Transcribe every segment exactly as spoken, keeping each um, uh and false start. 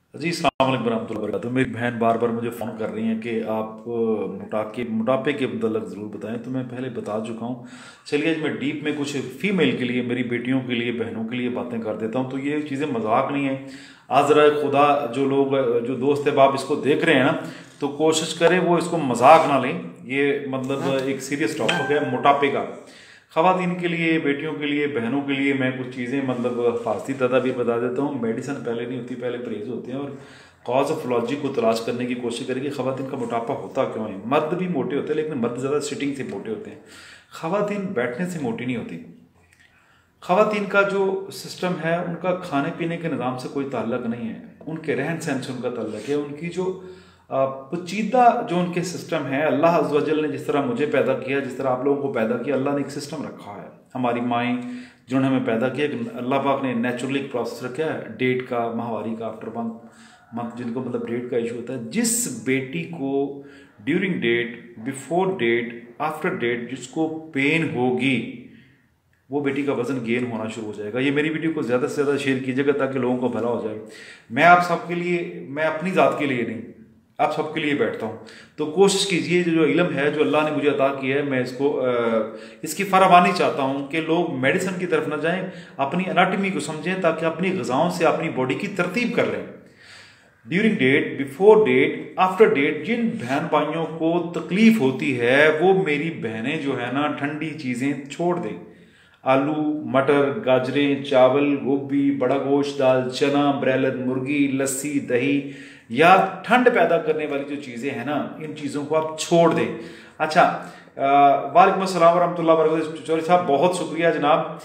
जी अस्सलाम वालेकुम रहमतुल्लाहि व बरकातहू। मेरी बहन बार बार मुझे फ़ोन कर रही हैं कि आप मोटाके मोटापे के मतलब ज़रूर बताएं, तो मैं पहले बता चुका हूँ। चलिए आज मैं डीप में कुछ फ़ीमेल के लिए, मेरी बेटियों के लिए, बहनों के लिए बातें कर देता हूँ। तो ये चीज़ें मजाक नहीं है। आज ज़रा खुदा जो लोग जो दोस्त है बाप इसको देख रहे हैं ना, तो कोशिश करें वो इसको मजाक ना लें। ये मतलब एक सीरियस टॉपिक है मोटापे का। ख़वातीन के लिए, बेटियों के लिए, बहनों के लिए मैं कुछ चीज़ें मतलब फारसी तदाबीर बता देता हूँ। मेडिसिन पहले नहीं होती, पहले परहेज होते हैं। और कॉज ऑफ लॉजिक को तलाश करने की कोशिश करें कि ख़वातीन का मोटापा होता क्यों है। मर्द भी मोटे होते हैं, लेकिन मर्द ज़्यादा सिटिंग से मोटे होते हैं। ख़वातीन बैठने से मोटी नहीं होती। ख़वातीन का जो सिस्टम है उनका खाने पीने के निज़ाम से कोई ताल्लुक नहीं है, उनके रहन सहन से उनका ताल्लुक है। उनकी जो पेचीदा जो उनके सिस्टम है, अल्लाह अज़्ज़ व जल ने जिस तरह मुझे पैदा किया, जिस तरह आप लोगों को पैदा किया, अल्लाह ने एक सिस्टम रखा है। हमारी माएँ जिन्होंने हमें पैदा किया, अल्लाह पाक ने नेचुरली एक प्रोसेस रखा है, डेट का, माहवारी का, आफ्टर मंथ मंथ जिनको मतलब डेट का इशू होता है। जिस बेटी को during date, before date, after date जिसको पेन होगी, वो बेटी का वजन गेन होना शुरू हो जाएगा। ये मेरी वीडियो को ज़्यादा से ज़्यादा शेयर कीजिएगा ताकि लोगों को भला हो जाए। मैं आप सबके लिए, मैं अपनी ज़ात के लिए नहीं, आप सबके लिए बैठता हूँ। तो कोशिश कीजिए, जो जो इल्म है जो अल्लाह ने मुझे अता किया है, मैं इसको आ, इसकी फरावानी चाहता हूँ कि लोग मेडिसिन की तरफ ना जाएं, अपनी एनाटमी को समझें ताकि अपनी ग़िज़ाओं से अपनी बॉडी की तरतीब कर लें। During date, before date, after date जिन बहन भाइयों को तकलीफ होती है वो मेरी बहनें जो है ना ठंडी चीज़ें छोड़ दें। आलू, मटर, गाजरें, चावल, गोभी, बड़ा गोश्त, दाल, चना, ब्रेलर, मुर्गी, लस्सी, दही या ठंड पैदा करने वाली जो चीज़ें हैं ना, इन चीज़ों को आप छोड़ दें। अच्छा, वालेकुम अस्सलाम वरहमतुल्लाहि वबरकातुहू। चौधरी साहब बहुत शुक्रिया जनाब।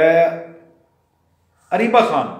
अरीबा खान,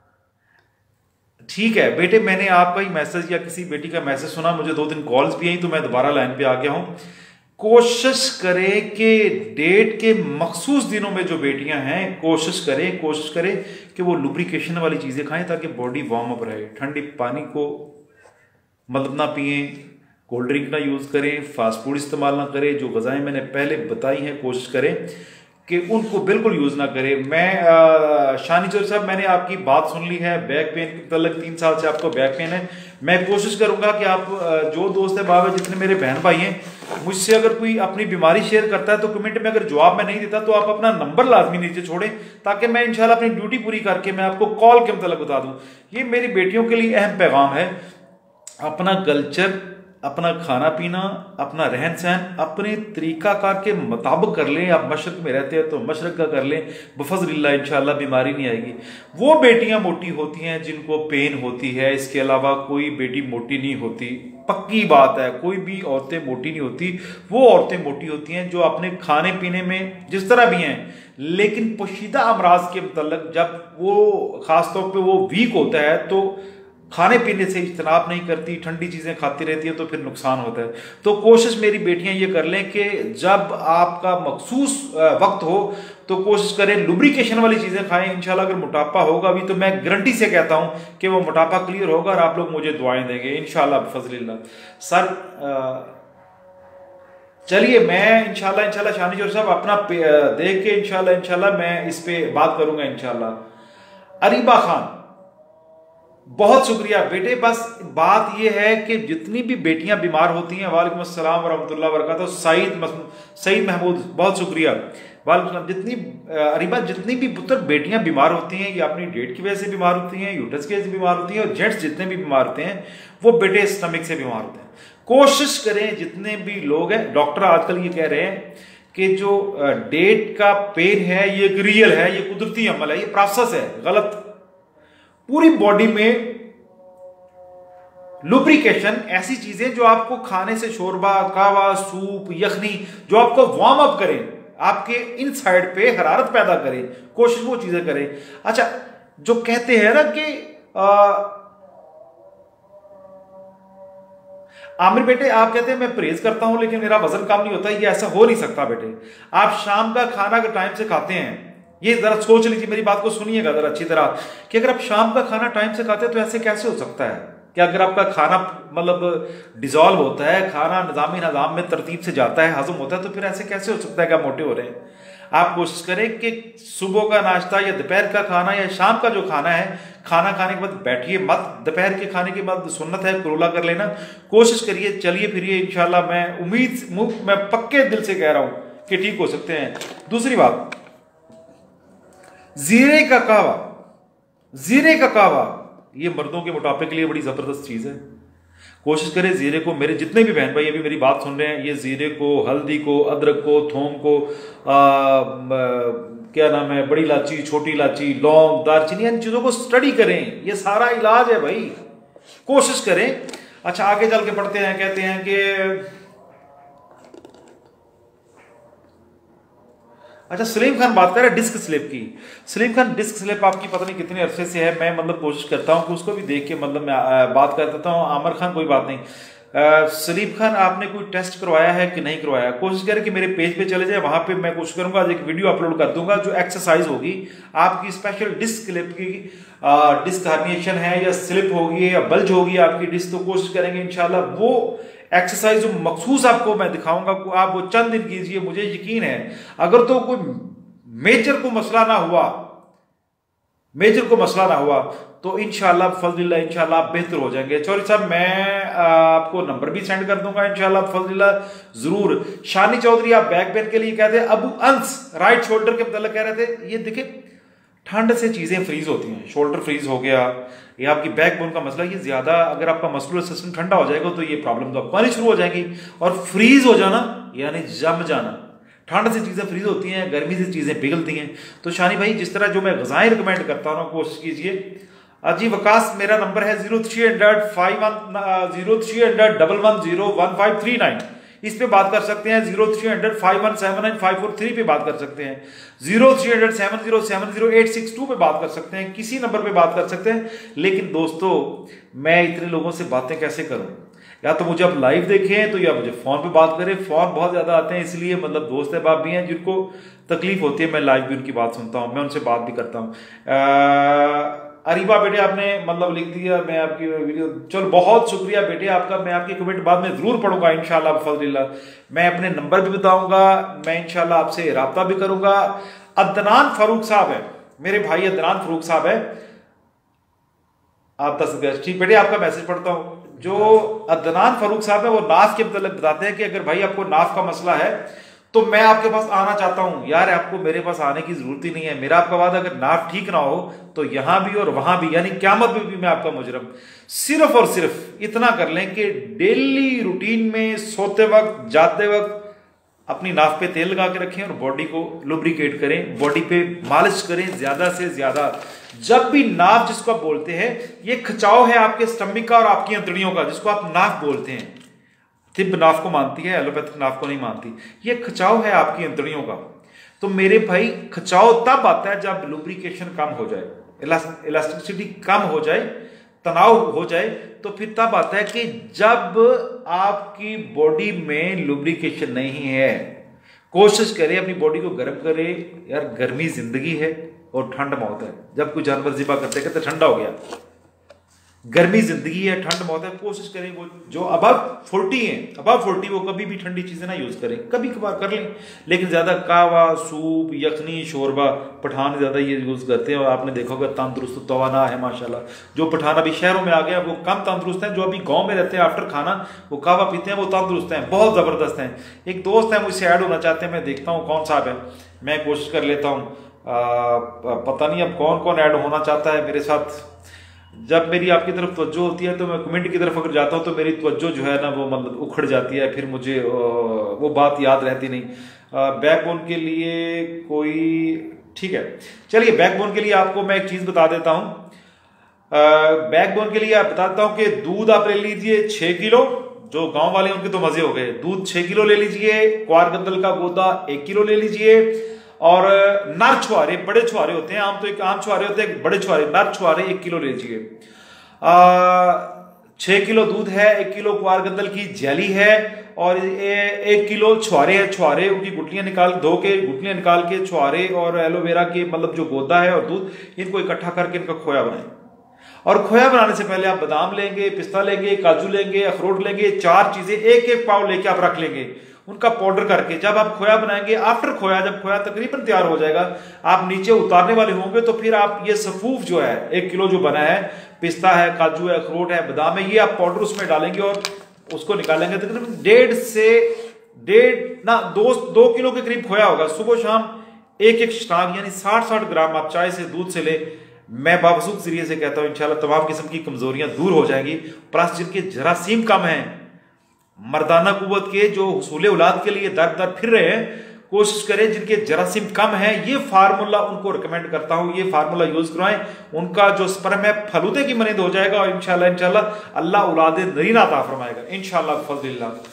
ठीक है बेटे, मैंने आपका ही मैसेज या किसी बेटी का मैसेज सुना, मुझे दो तीन कॉल्स भी आई तो मैं दोबारा लाइन पे आ गया हूँ। कोशिश करें कि डेट के मखसूस दिनों में जो बेटियां हैं, कोशिश करें कोशिश करें कि वो लुब्रिकेशन वाली चीज़ें खाएं ताकि बॉडी वार्म अप रहे। ठंडी पानी को मतलब ना पिए, कोल्ड ड्रिंक ना यूज़ करें, फास्ट फूड इस्तेमाल ना करें। जो ग़िज़ाएं मैंने पहले बताई हैं कोशिश करें कि उनको बिल्कुल यूज़ ना करें। मैं शानी चौधरी साहब, मैंने आपकी बात सुन ली है, बैक पेन के मतलब तीन साल से आपको बैक पेन है। मैं कोशिश करूंगा कि आप जो दोस्त है बाबा, जितने मेरे बहन भाई हैं, मुझसे अगर कोई अपनी बीमारी शेयर करता है तो कमेंट में अगर जवाब मैं नहीं देता तो आप अपना नंबर लाजमी नीचे छोड़ें ताकि मैं इंशाल्लाह अपनी ड्यूटी पूरी करके मैं आपको कॉल के मतलब बता दूं। ये मेरी बेटियों के लिए अहम पैगाम है। अपना कल्चर, अपना खाना पीना, अपना रहन सहन अपने तरीकाकार के मुताबिक कर लें। आप मशरक में रहते हैं तो मशरक का कर लें, बफज़लिल्लाह इंशाअल्लाह बीमारी नहीं आएगी। वो बेटियां मोटी होती हैं जिनको पेन होती है, इसके अलावा कोई बेटी मोटी नहीं होती। पक्की बात है, कोई भी औरतें मोटी नहीं होती। वो औरतें मोटी होती हैं जो अपने खाने पीने में जिस तरह भी हैं, लेकिन पोशीदा अमराज के मतलब जब वो ख़ासतौर पर वो वीक होता है तो खाने पीने से इज्तनाब नहीं करती, ठंडी चीज़ें खाती रहती है तो फिर नुकसान होता है। तो कोशिश मेरी बेटियां ये कर लें कि जब आपका मखसूस वक्त हो तो कोशिश करें लुब्रिकेशन वाली चीज़ें खाएं। इंशाल्लाह अगर मोटापा होगा भी तो मैं गारंटी से कहता हूं कि वो मोटापा क्लियर होगा और आप लोग मुझे दुआएं देंगे इंशाल्लाह बिफज़लिल्लाह। सर चलिए, मैं इंशाल्लाह इंशाल्लाह शानी चौधरी साहब अपना देख के इंशाल्लाह इंशाल्लाह मैं इस पे बात करूंगा इंशाल्लाह। अरीबा खान, बहुत शुक्रिया बेटे। बस बात यह है कि जितनी भी बेटियां बीमार होती हैं, वालेकुम अस्सलाम वरहमतुल्लाहि वबरकातुहू। सईद सईद महमूद, बहुत शुक्रिया। वालेकुम। जितनी अरीबा जितनी भी पुत्र बेटियां बीमार होती हैं, ये अपनी डेट की वजह से बीमार होती हैं, यूट्रस की वजह से बीमार होती हैं, और जेंट्स जितने भी बीमार होते हैं वो बेटे स्टमक से बीमार होते हैं। कोशिश करें, जितने भी लोग हैं, डॉक्टर आजकल ये कह रहे हैं कि जो डेट का पेन है ये एक रियल है, ये कुदरती अमल है, ये प्रोसेस है, गलत। पूरी बॉडी में लुब्रिकेशन, ऐसी चीजें जो आपको खाने से, शोरबा, कावा, सूप, यखनी, जो आपको वार्म अप करें, आपके इन साइड पे हरारत पैदा करें, कोशिश वो चीजें करें। अच्छा, जो कहते हैं ना कि आमिर बेटे, आप कहते हैं मैं परहेज करता हूं लेकिन मेरा वजन कम नहीं होता, ये ऐसा हो नहीं सकता बेटे। आप शाम का खाना अगर टाइम से खाते हैं, ये जरा सोच लीजिए, मेरी बात को सुनिएगा जरा अच्छी तरह, कि अगर आप शाम का खाना टाइम से खाते हैं तो ऐसे कैसे हो सकता है कि अगर आपका खाना मतलब डिजॉल्व होता है, खाना निज़ामी निज़ाम में तरतीब से जाता है, हजम होता है, तो फिर ऐसे कैसे हो सकता है कि आप मोटे हो रहे हैं। आप कोशिश करें कि सुबह का नाश्ता या दोपहर का खाना या शाम का जो खाना है, खाना खाने के बाद बैठिए मत, दोपहर के खाने के बाद सुन्नत है कुरला कर लेना, कोशिश करिए, चलिए फिरिए, इंशाल्लाह मैं उम्मीद मैं पक्के दिल से कह रहा हूं कि ठीक हो सकते हैं। दूसरी बात, जीरे का कहवा, जीरे का कहवा ये मर्दों के मोटापे के लिए बड़ी जबरदस्त चीज है। कोशिश करें जीरे को, मेरे जितने भी बहन भाई अभी मेरी बात सुन रहे हैं, ये जीरे को, हल्दी को, अदरक को, थोम को, आ, आ, क्या नाम है, बड़ी इलायची, छोटी इलायची, लौंग, दालचीनी, इन चीजों को स्टडी करें, ये सारा इलाज है भाई, कोशिश करें। अच्छा आगे चल के पढ़ते हैं, कहते हैं कि अच्छा सलीम खान बात कर रहे हैं डिस्क स्लिप की। सलीम खान डिस्क स्लिप आपकी पता नहीं कितने अरसे से है, मैं मतलब कोशिश करता हूं कि उसको भी देख के मतलब मैं बात कर देता हूं। आमिर खान कोई बात नहीं, सलीम खान आपने कोई टेस्ट करवाया है कि नहीं करवाया, कोशिश करें कि मेरे पेज पे चले जाए, वहां पे मैं कोशिश करूंगा आज एक वीडियो अपलोड कर दूंगा जो एक्सरसाइज होगी आपकी स्पेशल डिस्क स्लिप की, डिस्क हर्निएशन है या स्लिप होगी या बल्ज होगी आपकी डिस्क, तो कोशिश करेंगे इंशाल्लाह वो एक्सरसाइज जो मखसूस आपको मैं दिखाऊंगा, आप वो चंद दिन कीजिए, मुझे यकीन है अगर तो कोई मेजर को मसला ना हुआ, मेजर को मसला ना हुआ तो इंशाल्लाह फज़लिल्लाह इंशाल्लाह आप बेहतर हो जाएंगे। चौधरी साहब मैं आपको नंबर भी सेंड कर दूंगा इंशाल्लाह फज़लिल्लाह जरूर। शानी चौधरी आप बैक पेन के लिए कहते हैं, अबू अंस राइट शोल्डर के मतलब कह रहे थे, ये देखिए ठंड से चीजें फ्रीज होती हैं, शोल्डर फ्रीज हो गया, ये आपकी बैक बोन का मसला, ये ज्यादा अगर आपका मस्कुलर सिस्टम ठंडा हो जाएगा तो ये प्रॉब्लम तो आपको आनी शुरू हो जाएगी। और फ्रीज हो जाना यानी जम जाना, ठंड से चीजें फ्रीज होती हैं, गर्मी से चीजें पिघलती हैं। तो शानी भाई जिस तरह जो मैं ग़िज़ाएं रिकमेंड करता हूँ कोशिश कीजिए। जी वकास मेरा नंबर है zero three hundred five one zero three hundred double one zero one five three nine, इस पे बात कर सकते हैं। Zero three hundred five one seven nine five four three पे बात कर सकते हैं। Zero three hundred seven zero seven zero eight six two पे बात कर सकते हैं, किसी नंबर पे बात कर सकते हैं। लेकिन दोस्तों मैं इतने लोगों से बातें कैसे करूं, या तो मुझे आप लाइव देखें तो या मुझे फोन पे बात करें, फोन बहुत ज्यादा आते हैं, इसलिए मतलब दोस्त है बाप भी हैं जिनको तकलीफ होती है, मैं लाइव भी उनकी बात सुनता हूं, मैं उनसे बात भी करता हूं। अरीबा बेटे आपने मतलब लिख दिया, मैं आपकी वीडियो, चलो बहुत शुक्रिया बेटे आपका, मैं आपकी कमेंट बाद में जरूर पढ़ूंगा इंशाल्लाह फज़लिल्लाह। मैं अपने नंबर भी बताऊंगा, मैं इंशाल्लाह आपसे राब्ता भी करूंगा। अदनान फारूक साहब है मेरे भाई, अदनान फारूक साहब है, आप दस ठीक बेटे आपका मैसेज पढ़ता हूं। जो अदनान फारूक साहब है वो नाफ के मतलब बताते हैं कि अगर भाई आपको नाफ का मसला है तो मैं आपके पास आना चाहता हूं। यार आपको मेरे पास आने की जरूरत ही नहीं है, मेरा आपका वादा अगर नाफ ठीक ना हो तो यहां भी और वहां भी, यानी क़यामत में भी मैं आपका मुजरम। सिर्फ और सिर्फ इतना कर लें कि डेली रूटीन में सोते वक्त जाते वक्त अपनी नाफ पे तेल लगा के रखें और बॉडी को लुब्रिकेट करें, बॉडी पे मालिश करें ज्यादा से ज्यादा। जब भी नाफ जिसको आप बोलते हैं, ये खिंचाव है आपके स्टमक का और आपकी अंतड़ियों का, जिसको आप नाक बोलते हैं। तिब्ब नाफ को मानती है, एलोपैथिक नाफ को नहीं मानती। ये खिंचाव है आपकी अंतड़ियों का। तो मेरे भाई खिंचाव तब आता है जब लुब्रिकेशन कम हो जाए, इलास्टिसिटी कम हो जाए, तनाव हो जाए, तो फिर तब आता है कि जब आपकी बॉडी में लुब्रिकेशन नहीं है। कोशिश करें अपनी बॉडी को गर्म करें, यार गर्मी जिंदगी है और ठंड मौत है। जब कोई जानवर ज़िबा करते कहते ठंडा हो गया, गर्मी जिंदगी है, ठंड मौत है। कोशिश करें वो जो अबव फोर्टी है, अबव फोर्टी वो कभी भी ठंडी चीजें ना यूज करें, कभी कभार कर लें, लेकिन ज्यादा कावा, सूप, यखनी, शोरबा पठान ज्यादा ये यूज करते हैं। और आपने देखा होगा तंदुरुस्त तवाना है माशाल्लाह। जो पठान अभी शहरों में आ गए हैं वो कम तंदुरुस्त हैं, जो अभी गाँव में रहते हैं आफ्टर खाना वो कावा पीते हैं वो तंदुरुस्त हैं, बहुत जबरदस्त हैं। एक दोस्त है मुझसे ऐड होना चाहते हैं, मैं देखता हूँ कौन साहब है, मैं कोशिश कर लेता हूँ। पता नहीं अब कौन कौन ऐड होना चाहता है मेरे साथ। जब मेरी आपकी तरफ तवज्जो होती है तो मैं कमेंट की तरफ अगर जाता हूँ तो मेरी तवज्जो जो है ना वो मतलब उखड़ जाती है, फिर मुझे वो बात याद रहती नहीं। बैकबोन के लिए कोई ठीक है, चलिए बैकबोन के लिए आपको मैं एक चीज बता देता हूँ। बैकबोन के लिए आप बताता हूँ कि दूध आप ले लीजिए छह किलो, जो गांव वाले उनके तो मजे हो गए, दूध छह किलो ले लीजिए, क्वार गंदल का गोदा एक किलो ले लीजिए, और नर छुआरे, बड़े छुआरे होते हैं, आम तो एक आम छुआरे होते हैं, बड़े छुआरे नर छुआरे एक किलो ले लीजिए। छह किलो दूध है, एक किलो क्वार गंदल की जेली है, और ए, एक किलो छुआरे है, छुआरे उनकी गुटलियां निकाल धो के गुटलियां निकाल के छुआरे और एलोवेरा के मतलब जो गोदा है और दूध, इनको इकट्ठा करके इनका खोया बनाए और खोया बनाने से पहले आप बादाम लेंगे, पिस्ता लेंगे, काजू लेंगे, अखरोट लेंगे, चार चीजें एक एक पाव लेके आप रख लेंगे, उनका पाउडर करके जब आप खोया बनाएंगे, आफ्टर खोया जब खोया तकरीबन तैयार हो जाएगा, आप नीचे उतारने वाले होंगे तो फिर आप ये सफूफ जो है एक किलो जो बना है, पिस्ता है, काजू है, अखरोट है, बादाम है, ये आप पाउडर उसमें डालेंगे और उसको निकालेंगे। तकरीबन डेढ़ से डेढ़ ना दो दो किलो के करीब खोया होगा। सुबह शाम एक एक स्टाग यानी साठ साठ ग्राम आप चाय से दूध से ले। मैं बावसूख जरिए से कहता हूं इंशाल्लाह तमाम किस्म की कमजोरियां दूर हो जाएंगी। प्लस जिनके जरासीम कम है, मर्दाना कुव्वत के जो हुसूल औलाद के लिए दर दर फिर रहे हैं, कोशिश करें जिनके जरासीम कम है, ये फार्मूला उनको रिकमेंड करता हूं, ये फार्मूला यूज करवाएं, उनका जो स्पर्म है फलूदे की मनींद हो जाएगा और इंशाल्लाह इंशाल्लाह अल्लाह औलाद नरीना अता फरमाएगा इंशाल्लाह फज़लिल्लाह।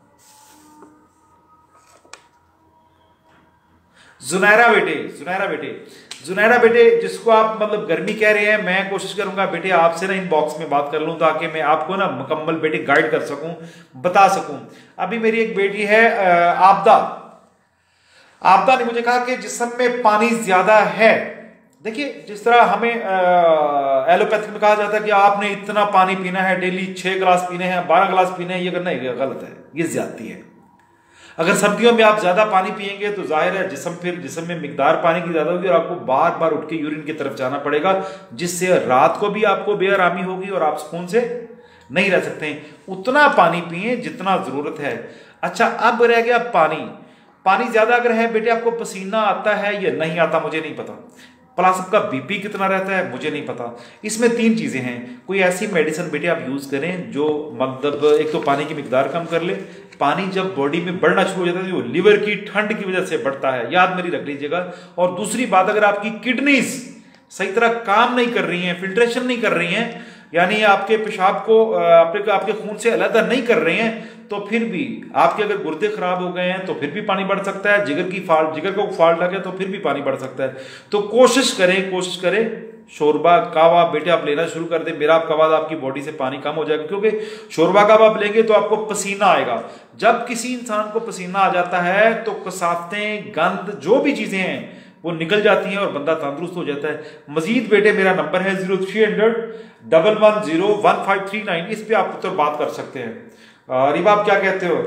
जुनैरा बेटे, जुनैरा बेटे, जुनैरा बेटे जिसको आप मतलब गर्मी कह रहे हैं, मैं कोशिश करूंगा बेटे आपसे ना इनबॉक्स में बात कर लूं ताकि मैं आपको ना मुकम्मल बेटे गाइड कर सकूं, बता सकूं। अभी मेरी एक बेटी है आपदा, आपदा ने मुझे कहा कि जिस्म में पानी ज्यादा है। देखिए जिस तरह हमें एलोपैथिक में कहा जाता है कि आपने इतना पानी पीना है, डेली छह गिलास पीने हैं, बारह गिलास पीने हैं, ये करना ये गलत है, ये ज्यादती है। अगर सर्दियों में आप ज्यादा पानी पिएंगे तो जाहिर है जिस्म फिर जिस्म में मिकदार पानी की ज्यादा होगी और आपको बार बार उठ के यूरिन की तरफ जाना पड़ेगा, जिससे रात को भी आपको बेआरामी होगी और आप सुकून से नहीं रह सकते। उतना पानी पिए जितना जरूरत है। अच्छा अब रह गया पानी, पानी ज्यादा अगर है बेटे आपको पसीना आता है या नहीं आता मुझे नहीं पता, प्लस आपका बीपी कितना रहता है मुझे नहीं पता। इसमें तीन चीजें हैं, कोई ऐसी मेडिसिन बेटे आप यूज करें जो मतलब एक तो पानी की मिकदार कम कर ले। पानी जब बॉडी में बढ़ना शुरू हो जाता है वो लिवर की ठंड की वजह से बढ़ता है, याद मेरी रख लीजिएगा। और दूसरी बात, अगर आपकी किडनीज सही तरह काम नहीं कर रही हैं, फिल्ट्रेशन नहीं कर रही हैं, यानी आपके पेशाब को आपके आपके खून से अलग नहीं कर रहे हैं, तो फिर भी आपके अगर गुर्दे खराब हो गए हैं तो फिर भी पानी बढ़ सकता है। जिगर की फाल्ट जिगर को फाल्ट लगे तो फिर भी पानी बढ़ सकता है। तो कोशिश करें कोशिश करें शोरबा कावा बेटे आप लेना शुरू कर दें। मेरा आपका बाद आपकी बॉडी से पानी कम हो जाएगा, क्योंकि शोरबा कावा आप लेंगे तो आपको पसीना आएगा। जब किसी इंसान को पसीना आ जाता है तो कसावतें, गंद, जो भी चीजें हैं वो निकल जाती हैं और बंदा तंदुरुस्त हो जाता है। मजीद बेटे मेरा नंबर है zero three hundred double one zero one five three nine, इस पे आप तो बात कर सकते हैं। रिबा आप क्या कहते हो?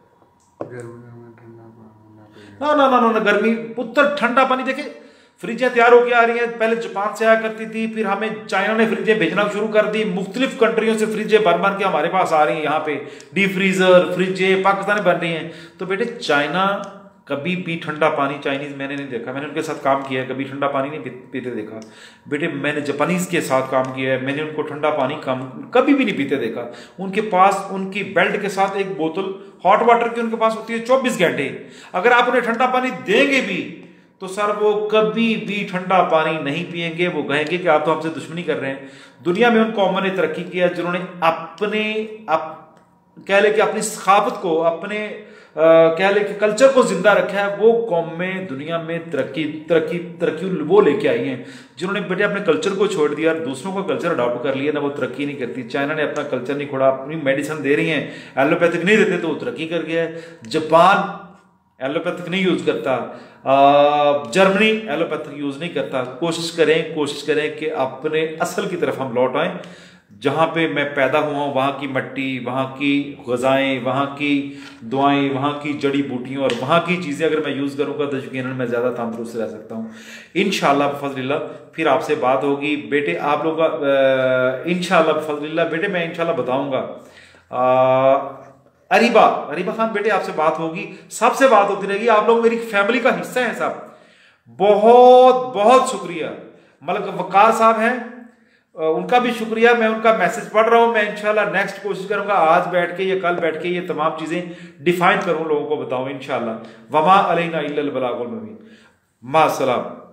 ना ना ना ना गर्मी पुत्र ठंडा पानी, देखे फ्रिजें तैयार होकर आ रही हैं, पहले जापान से आया करती थी, फिर हमें चाइना ने फ्रिजें भेजना शुरू कर दी, मुख्तलिफ कंट्रियों से फ्रिजें बन बन के हमारे पास आ रही हैं। यहाँ पे डीप फ्रीजर फ्रिजें पाकिस्तान में बन रही हैं। तो बेटे चाइना कभी भी ठंडा पानी, चाइनीज मैंने नहीं देखा, मैंने उनके साथ काम किया है, कभी ठंडा पानी नहीं पीते देखा। बेटे मैंने जापानीज के साथ काम किया है, मैंने उनको ठंडा पानी कम कभी भी नहीं पीते देखा। उनके पास उनकी बेल्ट के साथ एक बोतल हॉट वाटर की उनके पास होती है चौबीस घंटे। अगर आप उन्हें ठंडा पानी देंगे भी तो सर वो कभी भी ठंडा पानी नहीं पिएंगे। वो कहेंगे कि आप तो हमसे दुश्मनी कर रहे हैं। दुनिया में उन कौमों ने तरक्की किया जिन्होंने अपने अप, कह ले कि अपनी सखावत को, अपने कह ले कि कल्चर को जिंदा रखा है। वो कौम में दुनिया में तरक्की तरक्की तरक्की वो लेके आई हैं जिन्होंने बेटे अपने कल्चर को छोड़ दिया, दूसरों का कल्चर अडॉप्ट कर लिया ना, वो तरक्की नहीं करती। चाइना ने अपना कल्चर नहीं छोड़ा, अपनी मेडिसिन दे रही हैं, एलोपैथिक नहीं देते तो वो तरक्की कर गया है। जापान एलोपैथिक नहीं यूज करता, जर्मनी एलोपैथिक यूज नहीं करता। कोशिश करें कोशिश करें कि अपने असल की तरफ हम लौट आएं। जहाँ पे मैं पैदा हुआ हूँ वहाँ की मट्टी, वहाँ की ग़िज़ाएँ, वहाँ की दुआएं, वहाँ की जड़ी बूटियाँ और वहाँ की चीज़ें अगर मैं यूज़ करूँगा तो यकीनन मैं ज़्यादा तंदुरुस्त रह सकता हूँ इंशाअल्लाह बफ़ज़लिल्लाह। फिर आपसे बात होगी बेटे आप लोग इंशाअल्लाह बफ़ज़लिल्लाह। बेटे मैं इंशाअल्लाह बताऊँगा। अरीबा अरीबा खान बेटे आपसे बात होगी, सबसे बात होती रहेगी। आप लोग मेरी फैमिली का हिस्सा हैं साहब, बहुत बहुत शुक्रिया। मलक वकार साहब हैं, उनका भी शुक्रिया। मैं उनका मैसेज पढ़ रहा हूं। मैं इंशाल्लाह नेक्स्ट कोशिश करूंगा आज बैठ के या कल बैठ के ये तमाम चीजें डिफाइन करूं, लोगों को बताऊं इंशाल्लाह। वमा अलैना इल्लल बलागुल मुबीन। मा सलाम।